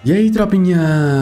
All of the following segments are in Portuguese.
E aí, tropinha,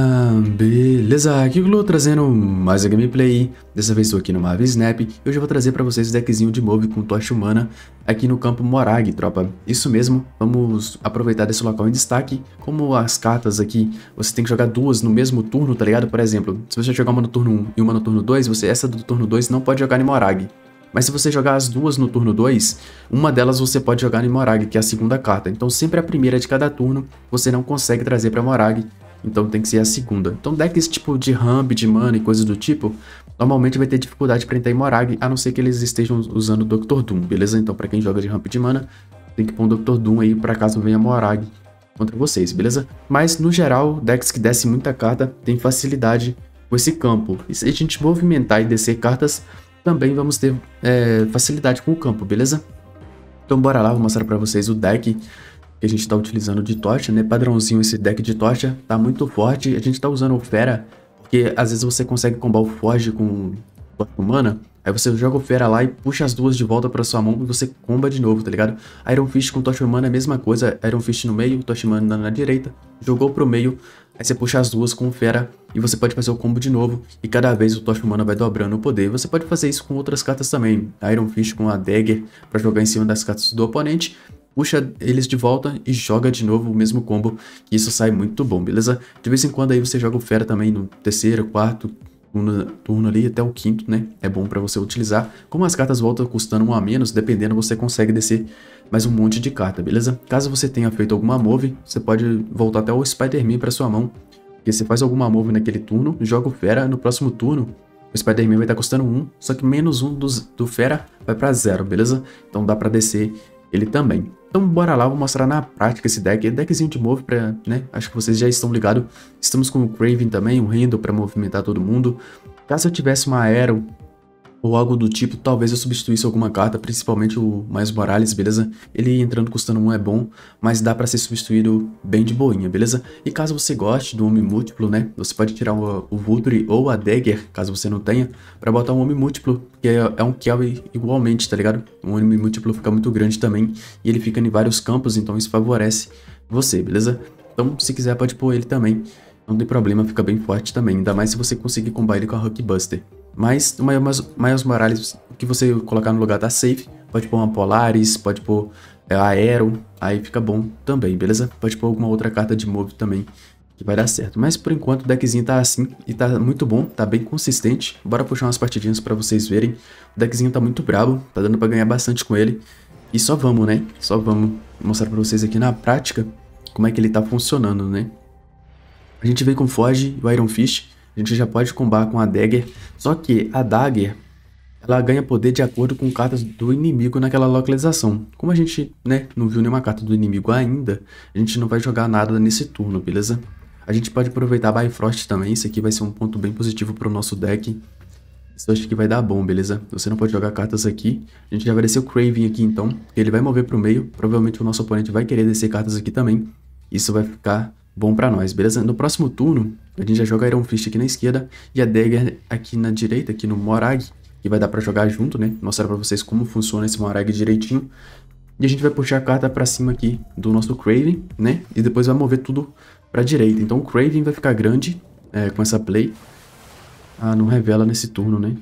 beleza? Aqui é o Glu trazendo mais a gameplay. Dessa vez estou aqui no Marvel Snap e hoje eu vou trazer pra vocês o deckzinho de move com tocha humana aqui no campo Morag, tropa. Isso mesmo, vamos aproveitar desse local em destaque. Como as cartas aqui, você tem que jogar duas no mesmo turno, tá ligado? Por exemplo, se você jogar uma no turno 1 e uma no turno 2, essa do turno 2 não pode jogar em Morag. Mas se você jogar as duas no turno 2, uma delas você pode jogar em Morag, que é a segunda carta. Então sempre a primeira de cada turno você não consegue trazer pra Morag, então tem que ser a segunda. Então decks tipo de ramp, de mana e coisas do tipo, normalmente vai ter dificuldade pra entrar em Morag, a não ser que eles estejam usando o Dr. Doom, beleza? Então pra quem joga de ramp de mana, tem que pôr um Dr. Doom aí pra caso venha Morag contra vocês, beleza? Mas no geral, decks que descem muita carta tem facilidade com esse campo. E se a gente movimentar e descer cartas, também vamos ter facilidade com o campo, beleza? Então bora lá, vou mostrar pra vocês o deck que a gente tá utilizando de tocha, né? Padrãozinho esse deck de tocha, tá muito forte. A gente tá usando o Fera, porque às vezes você consegue combar o Forge com tocha humana, aí você joga o Fera lá e puxa as duas de volta pra sua mão e você comba de novo, tá ligado? Iron Fist com tocha humana é a mesma coisa, Iron Fist no meio, tocha humana na direita, jogou pro meio, aí você puxa as duas com o Fera e você pode fazer o combo de novo e cada vez o tocha humana vai dobrando o poder. Você pode fazer isso com outras cartas também, Iron Fist com a Dagger pra jogar em cima das cartas do oponente, puxa eles de volta e joga de novo o mesmo combo, que isso sai muito bom, beleza? De vez em quando aí você joga o Fera também no terceiro, quarto turno ali, até o quinto, né? É bom pra você utilizar. Como as cartas voltam custando um a menos, dependendo, você consegue descer mais um monte de carta, beleza? Caso você tenha feito alguma move, você pode voltar até o Spider-Man pra sua mão, porque você faz alguma move naquele turno, joga o Fera, no próximo turno o Spider-Man vai estar custando 1, só que menos 1 do Fera vai pra 0, beleza? Então dá pra descer ele também. Então bora lá, vou mostrar na prática esse deck. Deckzinho de move pra, né, acho que vocês já estão ligados. Estamos com o Kraven também, um Randall pra movimentar todo mundo. Caso eu tivesse uma Aero ou algo do tipo, talvez eu substituísse alguma carta, principalmente o Miles Morales, beleza? Ele entrando custando 1 é bom, mas dá pra ser substituído bem de boinha, beleza? E caso você goste do Homem Múltiplo, né? Você pode tirar o Vulture ou a Dagger, caso você não tenha, pra botar um Homem Múltiplo, que é um Kill igualmente, tá ligado? Um Homem Múltiplo fica muito grande também, e ele fica em vários campos, então isso favorece você, beleza? Então, se quiser, pode pôr ele também. Não tem problema, fica bem forte também, ainda mais se você conseguir combar ele com a Hulkbuster. Mas o Miles Morales que você colocar no lugar tá safe, pode pôr uma Polaris, pode pôr Aero, aí fica bom também, beleza? Pode pôr alguma outra carta de move também, que vai dar certo. Mas por enquanto o deckzinho tá assim, e tá muito bom, tá bem consistente. Bora puxar umas partidinhas pra vocês verem. O deckzinho tá muito brabo, tá dando pra ganhar bastante com ele. E só vamos, né? Só vamos mostrar pra vocês aqui na prática como é que ele tá funcionando, né? A gente veio com o Forge e o Iron Fist, a gente já pode combar com a Dagger, só que a Dagger, ela ganha poder de acordo com cartas do inimigo naquela localização. Como a gente, né, não viu nenhuma carta do inimigo ainda, a gente não vai jogar nada nesse turno, beleza? A gente pode aproveitar a Bifrost também, isso aqui vai ser um ponto bem positivo pro nosso deck. Isso eu acho que vai dar bom, beleza? Você não pode jogar cartas aqui. A gente já vai descer o Kraven aqui então, porque ele vai mover pro meio, provavelmente o nosso oponente vai querer descer cartas aqui também. Isso vai ficar bom pra nós, beleza? No próximo turno, a gente já joga Iron Fist aqui na esquerda e a Dagger aqui na direita, aqui no Morag, que vai dar pra jogar junto, né? Mostrar pra vocês como funciona esse Morag direitinho. E a gente vai puxar a carta pra cima aqui do nosso Kraven, né? E depois vai mover tudo pra direita. Então o Kraven vai ficar grande com essa play. Ah, não revela nesse turno, né?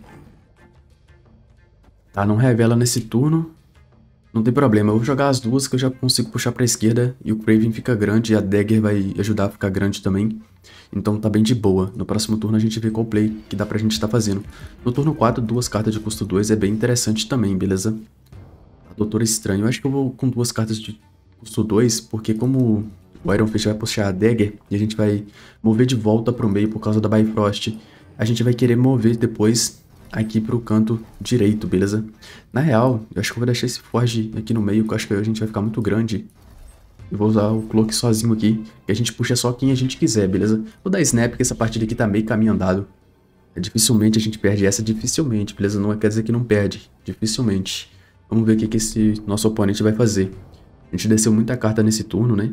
Tá, não revela nesse turno. Não tem problema, eu vou jogar as duas que eu já consigo puxar pra esquerda e o Kraven fica grande e a Dagger vai ajudar a ficar grande também. Então tá bem de boa. No próximo turno a gente vê qual play que dá pra gente estar fazendo. No turno 4, duas cartas de custo 2 é bem interessante também, beleza? Doutor Estranho, eu acho que eu vou com duas cartas de custo 2, porque como o Iron Fist vai puxar a Dagger e a gente vai mover de volta pro meio por causa da Bifrost, a gente vai querer mover depois aqui pro canto direito, beleza? Na real, eu acho que eu vou deixar esse Forge aqui no meio, que eu acho que a gente vai ficar muito grande. Eu vou usar o Cloak sozinho aqui, e a gente puxa só quem a gente quiser, beleza? Vou dar Snap, que essa partida aqui tá meio caminho andado. Dificilmente a gente perde essa, dificilmente, beleza? Não quer dizer que não perde, dificilmente. Vamos ver o que esse nosso oponente vai fazer. A gente desceu muita carta nesse turno, né?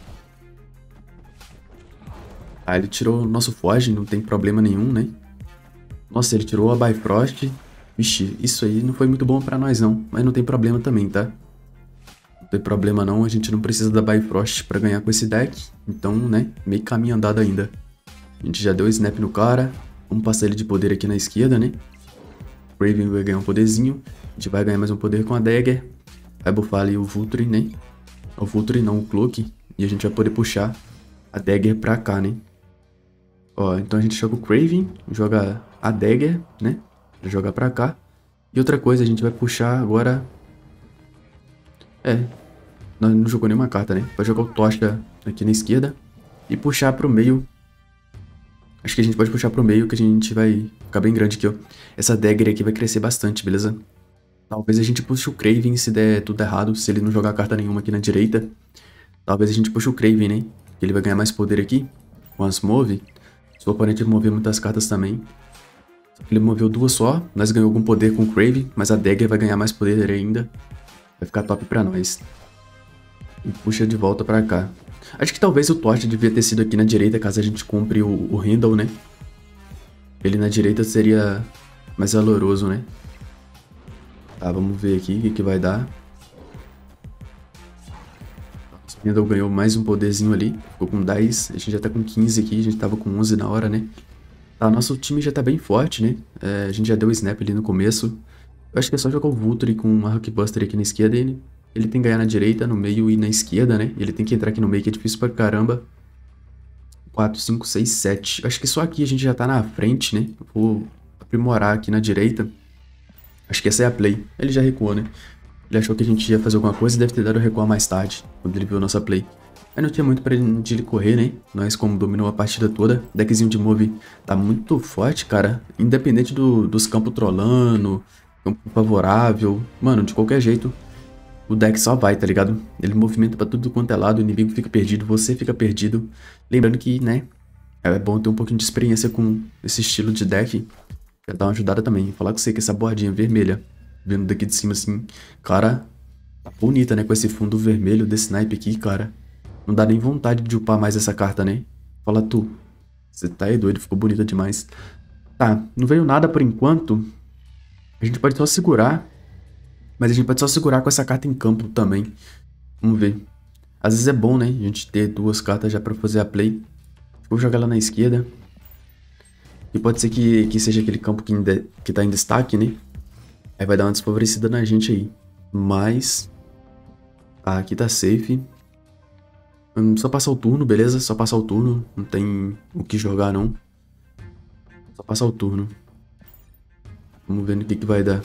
Ah, ele tirou o nosso Forge, não tem problema nenhum, né? Nossa, ele tirou a Bifrost. Vixe, isso aí não foi muito bom pra nós não, mas não tem problema também, tá? tem problema não, a gente não precisa da Bifrost pra ganhar com esse deck. Então, né, meio caminho andado ainda. A gente já deu snap no cara. Vamos passar ele de poder aqui na esquerda, né? Craven vai ganhar um poderzinho. A gente vai ganhar mais um poder com a Dagger. Vai buffar ali o Vulture, né? O Vulture não, o Cloak. E a gente vai poder puxar a Dagger pra cá, né? Ó, então a gente joga o Craven, joga a Dagger, né? Pra jogar pra cá. E outra coisa, a gente vai puxar agora... não jogou nenhuma carta, né? Vai jogar o Tocha aqui na esquerda. E puxar pro meio. Acho que a gente pode puxar pro meio, que a gente vai ficar bem grande aqui, ó. Essa Dagger aqui vai crescer bastante, beleza? Talvez a gente puxe o Craven se der tudo errado, se ele não jogar carta nenhuma aqui na direita. Talvez a gente puxe o Craven, né? Ele vai ganhar mais poder aqui, com as move. Se o oponente mover muitas cartas também. Ele moveu duas só, nós ganhamos algum poder com o Craven, mas a Dagger vai ganhar mais poder ainda. Vai ficar top pra nós. E puxa de volta pra cá. Acho que talvez o Torch devia ter sido aqui na direita, caso a gente compre o Handle, né? Ele na direita seria mais valoroso, né? Tá, vamos ver aqui o que vai dar. O Handle ganhou mais um poderzinho ali. Ficou com 10. A gente já tá com 15 aqui. A gente tava com 11 na hora, né? Tá, nosso time já tá bem forte, né? A gente já deu o snap ali no começo. Eu acho que é só jogar o Vulture com uma Hulkbuster aqui na esquerda. Ele tem que ganhar na direita, no meio e na esquerda, né? Ele tem que entrar aqui no meio, que é difícil pra caramba. 4, 5, 6, 7. Acho que só aqui a gente já tá na frente, né? Vou aprimorar aqui na direita. Acho que essa é a play. Ele já recuou, né? Ele achou que a gente ia fazer alguma coisa e deve ter dado recuar mais tarde, quando ele viu a nossa play. Aí não tinha muito pra ele correr, né? Nós, como dominou a partida toda, deckzinho de move tá muito forte, cara. Independente dos campos trollando, campo favorável. Mano, de qualquer jeito, o deck só vai, tá ligado? Ele movimenta pra tudo quanto é lado, o inimigo fica perdido, você fica perdido. Lembrando que, né, é bom ter um pouquinho de experiência com esse estilo de deck. Pra dar uma ajudada também. Falar com você que essa bordinha vermelha, vendo daqui de cima assim, cara, tá bonita, né? Com esse fundo vermelho desse naipe aqui, cara. Não dá nem vontade de upar mais essa carta, né? Fala tu. Você tá aí doido, ficou bonita demais. Tá, não veio nada por enquanto. A gente pode só segurar. Mas a gente pode só segurar com essa carta em campo também. Vamos ver. Às vezes é bom, né? A gente ter duas cartas já pra fazer a play. Vou jogar ela na esquerda. E pode ser que seja aquele campo que tá em destaque, né? Aí vai dar uma desfavorecida na gente aí. Mas... aqui tá safe. Só passar o turno, beleza? Só passar o turno. Não tem o que jogar, não. Só passar o turno. Vamos ver no que vai dar.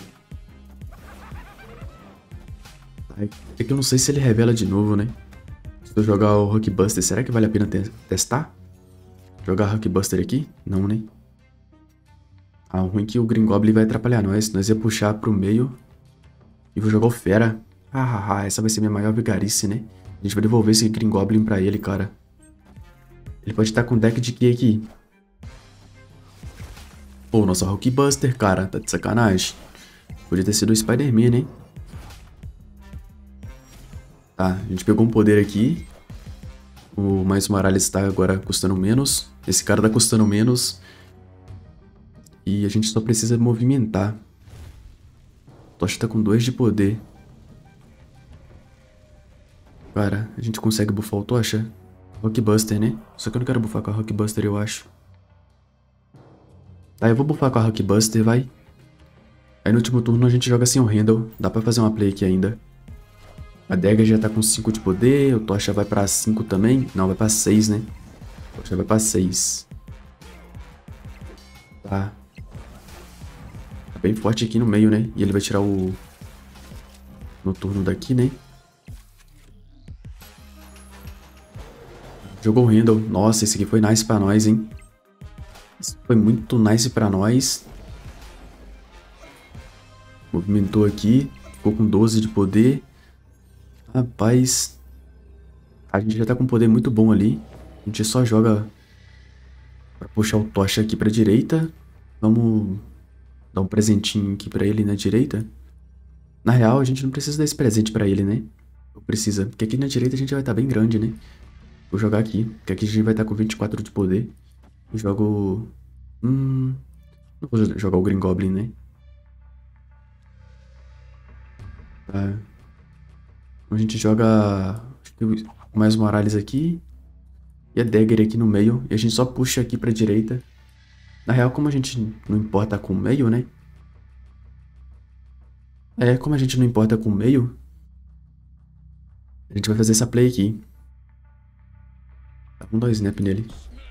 É que eu não sei se ele revela de novo, né? Se eu jogar o Hulkbuster, será que vale a pena testar? Jogar Hulkbuster aqui? Não, né? O ruim é que o Green Goblin vai atrapalhar nós. Nós ia puxar pro meio. E vou jogar o Fera. Essa vai ser minha maior vigarice, né? A gente vai devolver esse Green Goblin pra ele, cara. Ele pode estar com deck de que aqui? Pô, nossa Hulkbuster, cara. Tá de sacanagem. Podia ter sido o Spider-Man, né? Tá, a gente pegou um poder aqui. O Miles Morales tá agora custando menos. Esse cara tá custando menos. E a gente só precisa movimentar. Tocha tá com 2 de poder. Cara, a gente consegue buffar o Tocha? Hulkbuster, né? Só que eu não quero buffar com a Hulkbuster, eu acho. Tá, eu vou buffar com a Hulkbuster, vai. Aí no último turno a gente joga sem o Handle. Dá pra fazer uma play aqui ainda. A Dagger já tá com 5 de poder. O Tocha vai pra 5 também. Não, vai pra 6, né? O Tocha vai pra 6. Tá. Tá bem forte aqui no meio, né? E ele vai tirar o... no turno daqui, né? Jogou o Handle. Nossa, esse aqui foi nice pra nós, hein? Isso foi muito nice pra nós. Movimentou aqui. Ficou com 12 de poder. Rapaz. A gente já tá com um poder muito bom ali. A gente só joga pra puxar o Tocha aqui pra direita. Vamos dar um presentinho aqui pra ele na direita. Na real, a gente não precisa dar esse presente pra ele, né? Não precisa. Porque aqui na direita a gente vai estar bem grande, né? Vou jogar aqui. Porque aqui a gente vai estar com 24 de poder. Eu jogo... não vou jogar o Green Goblin, né? Tá. A gente joga acho que mais Morales aqui e a Dagger aqui no meio. E a gente só puxa aqui pra direita. Na real, como a gente não importa com o meio, né? Como a gente não importa com o meio, a gente vai fazer essa play aqui. Tá com 2 snap nele.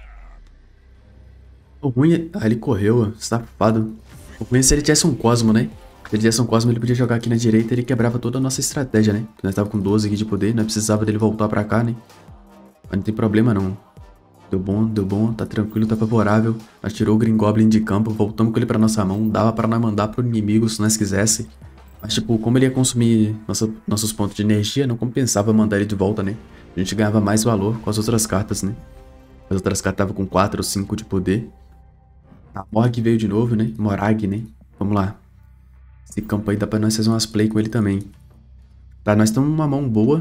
O ruim é... Ah, ele correu, safado. O ruim é se ele tivesse um Cosmo, né? Se ele tivesse um Cosmo, ele podia jogar aqui na direita e ele quebrava toda a nossa estratégia, né? Porque nós tava com 12 aqui de poder, não precisava dele voltar pra cá, né? Mas não tem problema, não. Deu bom, tá tranquilo, tá favorável. Nós tirou o Green Goblin de campo, voltamos com ele pra nossa mão. Dava pra nós mandar pro inimigo se nós quisesse. Mas, tipo, como ele ia consumir nossos pontos de energia, não compensava mandar ele de volta, né? A gente ganhava mais valor com as outras cartas, né? As outras cartas estavam com 4 ou 5 de poder. A Morg veio de novo, né? Morag, né? Vamos lá. Esse campo aí dá pra nós fazer umas play com ele também. Tá, nós estamos com uma mão boa.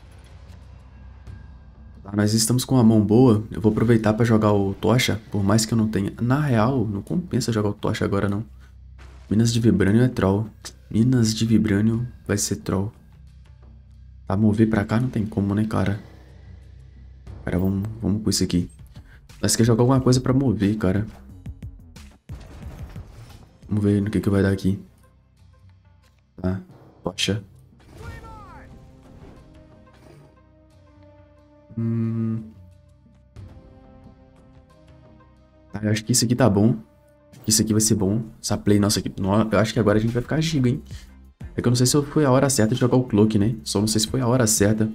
Tá, nós estamos com uma mão boa. Eu vou aproveitar pra jogar o Tocha, por mais que eu não tenha... Na real, não compensa jogar o Tocha agora, não. Minas de Vibrânio é troll. Minas de Vibrânio vai ser troll. Tá, mover pra cá não tem como, né, cara? Cara, vamos com isso aqui. Nós quer jogar alguma coisa pra mover, cara. Vamos ver no que vai dar aqui. Tá, Tocha. Tá, eu acho que isso aqui tá bom. Acho que isso aqui vai ser bom. Essa play nossa aqui. Eu acho que agora a gente vai ficar giga, hein? É que eu não sei se foi a hora certa de jogar o Cloak, né? Só não sei se foi a hora certa.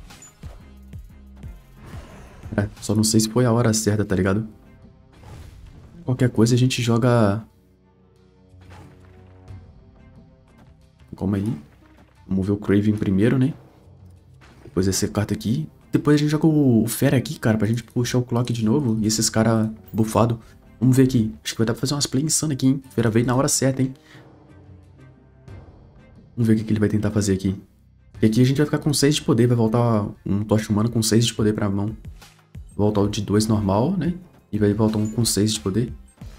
Só não sei se foi a hora certa, tá ligado? Qualquer coisa a gente joga... Calma aí. Vamos ver o Craven primeiro, né? Depois essa carta aqui. Depois a gente joga o Fera aqui, cara, pra gente puxar o Clock de novo. E esses caras bufados. Vamos ver aqui. Acho que vai dar pra fazer umas plays insanas aqui, hein? Fera veio na hora certa, hein? Vamos ver o que ele vai tentar fazer aqui. E aqui a gente vai ficar com 6 de poder. Vai voltar um Tocha Humano com 6 de poder pra mão. Voltar o de 2 normal, né? E vai voltar um com 6 de poder.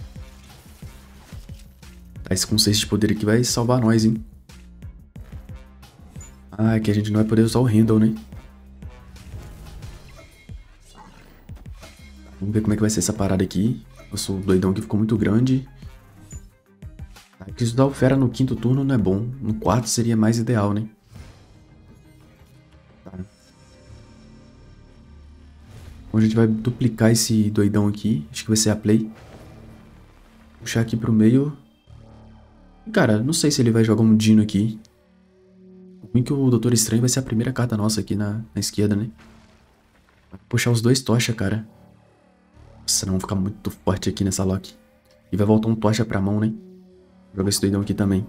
Tá, esse com 6 de poder aqui vai salvar nós, hein? Ah, aqui a gente não vai poder usar o Handle, né? Vamos ver como é que vai ser essa parada aqui. Nossa, o doidão aqui ficou muito grande. Aqui usar o Fera no 5º turno não é bom. No 4º seria mais ideal, né? Tá. Então a gente vai duplicar esse doidão aqui. Acho que vai ser a play. Puxar aqui pro meio. Cara, não sei se ele vai jogar um Dino aqui. O ruim é que o Doutor Estranho vai ser a primeira carta nossa aqui na esquerda, né? Vai puxar os 2 Tocha, cara. Nossa, não, vão ficar muito forte aqui nessa lock. E vai voltar um Tocha pra mão, né? Joga esse doidão aqui também.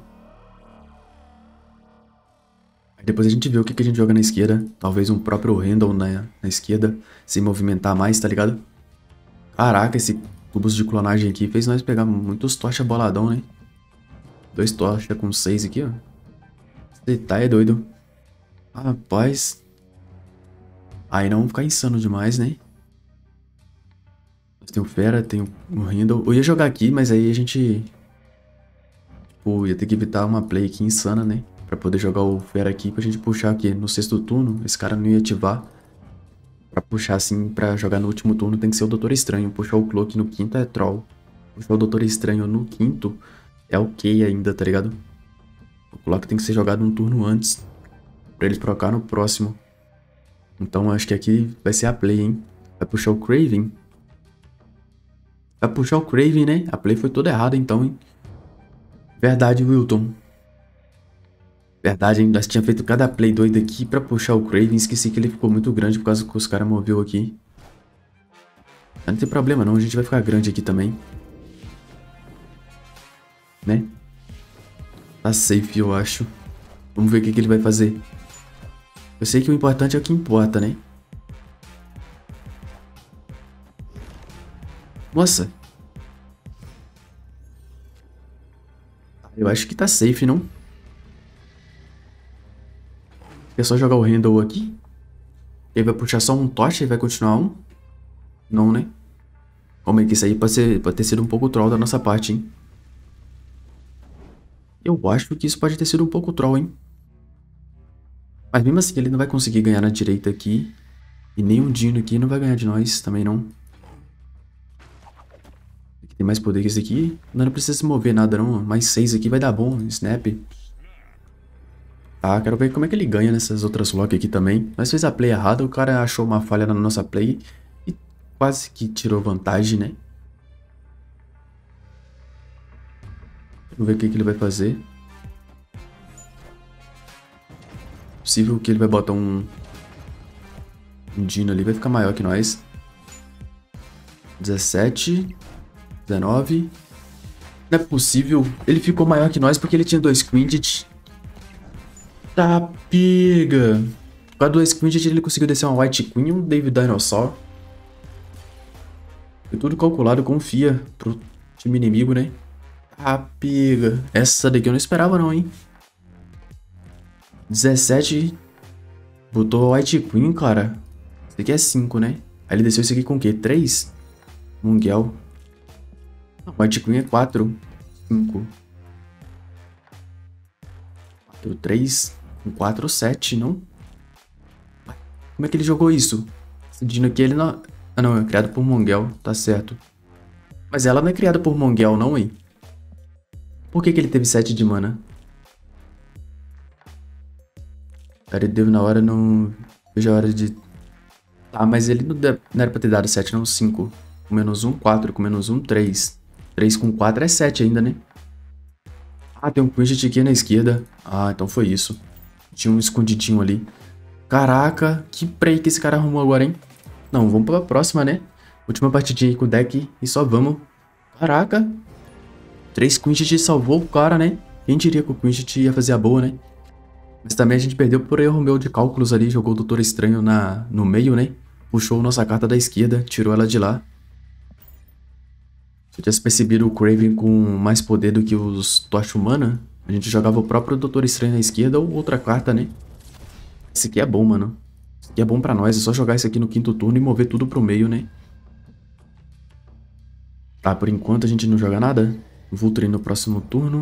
Aí depois a gente vê o que a gente joga na esquerda. Talvez um próprio Handle na esquerda. Se movimentar mais, tá ligado? Caraca, esse tubos de clonagem aqui fez nós pegar muitos Tocha boladão, né? 2 Tocha com 6 aqui, ó. Você tá é doido. Rapaz. Aí não ficar insano demais, né? Tem o Fera, tem o Handle. Eu ia jogar aqui, mas aí a gente... Tipo, ia ter que evitar uma play aqui insana, né? Pra poder jogar o Fera aqui, pra gente puxar aqui no 6º turno. Esse cara não ia ativar. Pra puxar assim, pra jogar no último turno tem que ser o Doutor Estranho. Puxar o Cloak no 5º é troll. Puxar o Doutor Estranho no 5º é ok ainda, tá ligado? O Clock tem que ser jogado um turno antes. Pra ele trocar no próximo. Então acho que aqui vai ser a play, hein? Vai puxar o Craven. Vai puxar o Craven, né? A play foi toda errada então, hein? Verdade, Wilton. Verdade, hein? Nós tínhamos feito cada play doido aqui pra puxar o Craven. Esqueci que ele ficou muito grande por causa que os caras moveu aqui. Mas não tem problema não, a gente vai ficar grande aqui também. Né? Tá safe, eu acho. Vamos ver o que ele vai fazer. Eu sei que o importante é o que importa, né? Nossa. Eu acho que tá safe, não? É só jogar o Handle aqui. Ele vai puxar só um Tocha e vai continuar um? Não, né? Como é que isso aí pode ter sido um pouco troll da nossa parte, hein? Eu acho que isso pode ter sido um pouco troll, hein? Mas mesmo assim, ele não vai conseguir ganhar na direita aqui. E nem um Dino aqui não vai ganhar de nós, também não. Aqui tem mais poder que esse aqui. Não precisa se mover nada não. Mais 6 aqui vai dar bom. Snap. Tá, quero ver como é que ele ganha nessas outras lock aqui também. Nós fez a play errada, o cara achou uma falha na nossa play. E quase que tirou vantagem, né? Vamos ver o que, que ele vai fazer. Possível que ele vai botar um Dino ali, vai ficar maior que nós. 17, 19. Não é possível. Ele ficou maior que nós porque ele tinha 2 Quintet. Tá, pega. Com a 2 Quintet ele conseguiu descer uma White Queen e um David Dinosaur. Foi tudo calculado com FIA pro time inimigo, né? Ah, pega. Essa daqui eu não esperava não, hein? 17. Botou White Queen, cara. Esse daqui é 5, né? Aí ele desceu isso aqui com o quê? 3? Munguel. White Queen é 4. 5. 4, 3. Com 4, 7, não? Como é que ele jogou isso? Esse Dino aqui, ele não... Ah, não. É criado por Munguel. Tá certo. Mas ela não é criada por Munguel, não, hein? Por que que ele teve 7 de mana? Cara, ele deu na hora, não... Vejo a hora de... Ah, mas ele não era pra ter dado 7, não. 5. Com menos 1, 4. Com menos 1, 3. 3 com 4 é 7 ainda, né? Ah, tem um Quinjet aqui na esquerda. Ah, então foi isso. Tinha um escondidinho ali. Caraca, que play que esse cara arrumou agora, hein? Não, vamos pra próxima, né? Última partidinha aí com o deck e só vamos. Caraca. 3 Quinjet salvou o cara, né? Quem diria que o Quinjet ia fazer a boa, né? Mas também a gente perdeu por erro meu de cálculos ali. Jogou o Doutor Estranho no meio, né? Puxou nossa carta da esquerda, tirou ela de lá. Se eu tivesse percebido o Kraven com mais poder do que os Tocha Humana, a gente jogava o próprio Doutor Estranho na esquerda ou outra carta, né? Esse aqui é bom, mano. Esse aqui é bom pra nós. É só jogar isso aqui no 5º turno e mover tudo pro meio, né? Tá, por enquanto a gente não joga nada. Vulture no próximo turno.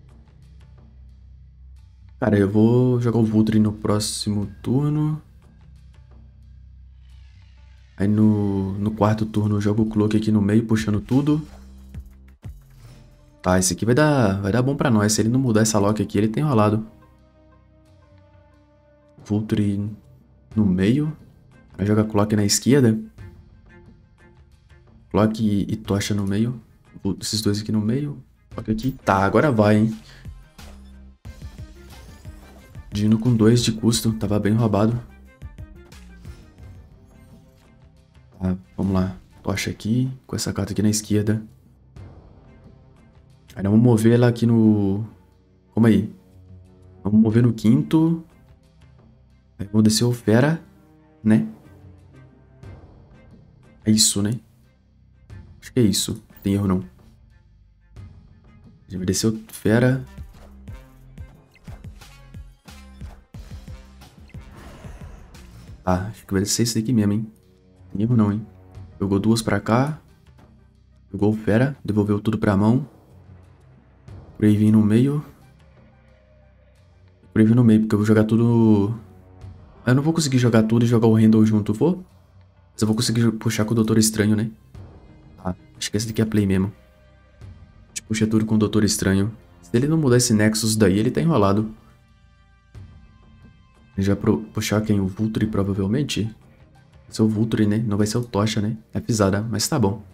Cara, eu vou jogar o Vulture no próximo turno. Aí no 4º turno eu jogo o Cloak aqui no meio, puxando tudo. Tá, esse aqui vai dar bom pra nós. Se ele não mudar essa lock aqui, ele tem enrolado. Vulture no meio. Vai jogar Cloak na esquerda. Cloak e Tocha no meio. Esses dois aqui no meio. Cloak aqui. Tá, agora vai, hein. Dino com 2 de custo. Tava bem roubado. Tá, vamos lá. Tocha aqui. Com essa carta aqui na esquerda. Aí nós vamos mover ela aqui no... Calma aí. Vamos mover no 5º. Aí vamos descer o Fera, né? É isso, né? Acho que é isso. Não tem erro, não. A gente vai descer o Fera. Ah, acho que vai descer esse daqui mesmo, hein? Não tem erro, não, hein? Jogou 2 pra cá. Jogou o Fera. Devolveu tudo pra mão. Kraven no meio. Kraven no meio, porque eu vou jogar tudo... Eu não vou conseguir jogar tudo e jogar o Handle junto, vou? Mas eu vou conseguir puxar com o Doutor Estranho, né? Tá, acho que esse daqui é a play mesmo. A gente puxa tudo com o Doutor Estranho. Se ele não mudar esse Nexus daí, ele tá enrolado. Ele já puxar quem? O Vulture, provavelmente? Vai ser o Vulture, né? Não vai ser o Tocha, né? É pisada, mas tá bom.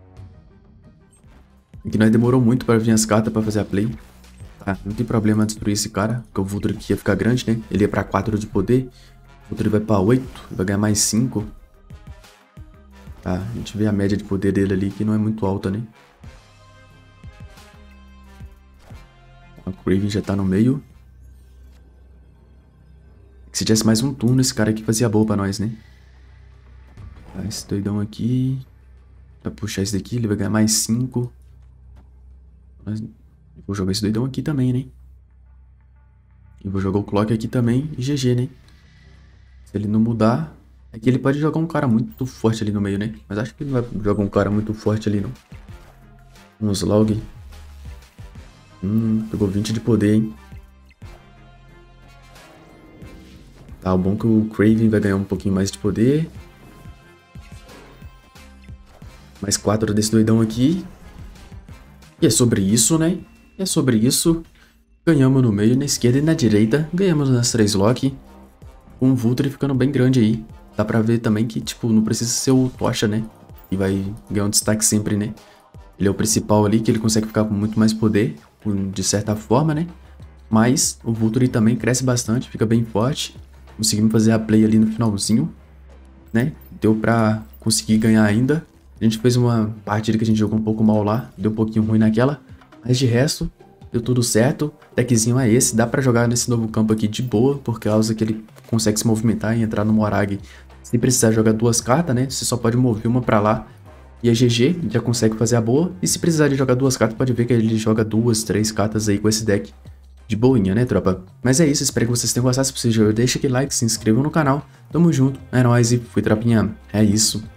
Aqui nós demorou muito pra vir as cartas pra fazer a play. Tá, não tem problema destruir esse cara, porque o Vulture aqui ia ficar grande, né? Ele ia pra 4 de poder. O Vulture vai pra 8, vai ganhar mais 5. Tá, a gente vê a média de poder dele ali, que não é muito alta, né? O Kraven já tá no meio. Se tivesse mais um turno, esse cara aqui fazia boa pra nós, né? Tá, esse doidão aqui. Vai puxar esse daqui, ele vai ganhar mais 5. Vou jogar esse doidão aqui também, né? E vou jogar o Clock aqui também e GG, né? Se ele não mudar... É que ele pode jogar um cara muito forte ali no meio, né? Mas acho que ele não vai jogar um cara muito forte ali, não. Um Slog. Pegou 20 de poder, hein? Tá, o bom é que o Kraven vai ganhar um pouquinho mais de poder. Mais 4 desse doidão aqui. E é sobre isso, né? E é sobre isso. Ganhamos no meio, na esquerda e na direita. Ganhamos nas 3 lock. Com o Vulture ficando bem grande aí. Dá pra ver também que, tipo, não precisa ser o Tocha, né? E vai ganhar um destaque sempre, né? Ele é o principal ali, que ele consegue ficar com muito mais poder, de certa forma, né? Mas o Vulture também cresce bastante, fica bem forte. Conseguimos fazer a play ali no finalzinho, né? Deu pra conseguir ganhar ainda. A gente fez uma partida que a gente jogou um pouco mal lá, deu um pouquinho ruim naquela. Mas de resto, deu tudo certo. Deckzinho é esse, dá pra jogar nesse novo campo aqui de boa, por causa que ele consegue se movimentar e entrar no Morag. Se precisar jogar 2 cartas, né? Você só pode mover uma pra lá. E a GG já consegue fazer a boa. E se precisar de jogar 2 cartas, pode ver que ele joga 2, 3 cartas aí com esse deck. De boinha, né, tropa? Mas é isso, espero que vocês tenham gostado. Se possível, deixa aquele like, se inscrevam no canal. Tamo junto, é nóis e fui, tropinha. É isso.